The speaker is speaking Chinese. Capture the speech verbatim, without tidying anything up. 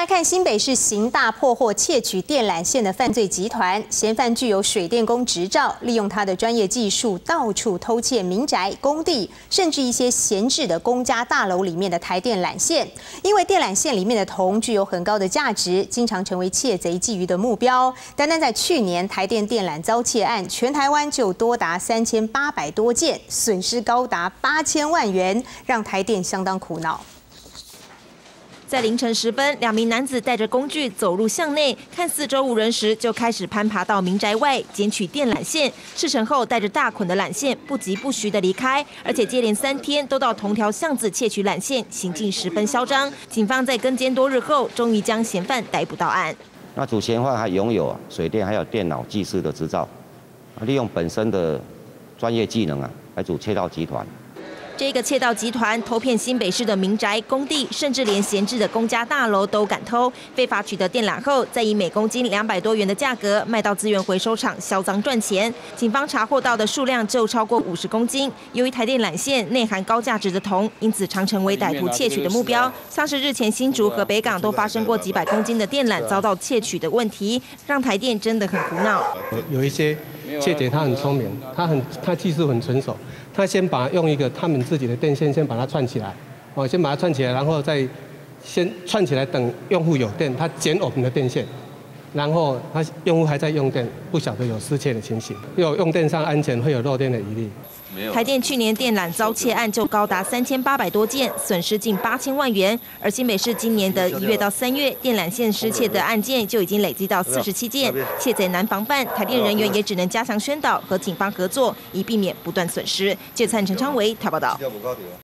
来看新北市刑大破获窃取电缆线的犯罪集团，嫌犯具有水电工执照，利用他的专业技术到处偷窃民宅、工地，甚至一些闲置的公家大楼里面的台电缆线。因为电缆线里面的铜具有很高的价值，经常成为窃贼觊觎的目标。单单在去年台电电缆遭窃案，全台湾就多达三千八百多件，损失高达八千万元，让台电相当苦恼。 在凌晨时分，两名男子带着工具走入巷内，看四周无人时，就开始攀爬到民宅外捡取电缆线。事成后，带着大捆的缆线不疾不徐地离开，而且接连三天都到同条巷子窃取缆线，行径十分嚣张。警方在跟监多日后，终于将嫌犯逮捕到案。 那主嫌犯还拥有水电还有电脑技师的执照，利用本身的专业技能啊，来组窃盗集团。 这个窃盗集团偷骗新北市的民宅、工地，甚至连闲置的公家大楼都敢偷。非法取得电缆后，再以每公斤两百多元的价格卖到资源回收厂销赃赚钱。警方查获到的数量就超过五十公斤。由于台电缆线内含高价值的铜，因此常成为歹徒窃取的目标。像是日前新竹和北港都发生过几百公斤的电缆遭到窃取的问题，让台电真的很苦恼。 有一些窃贼他很聪明，他很他技术很纯熟。 他先把用一个他们自己的电线先把它串起来，哦，先把它串起来，然后再先串起来，等用户有电，他剪我们的电线，然后他用户还在用电，不晓得有失窃的情形，有用电上安全会有漏电的疑虑。 台电去年电缆遭窃案就高达三千八百多件，损失近八千万元。而新北市今年的一月到三月，电缆线失窃的案件就已经累积到四十七件，窃贼难防范，台电人员也只能加强宣导和警方合作，以避免不断损失。记者陈昌维台报道。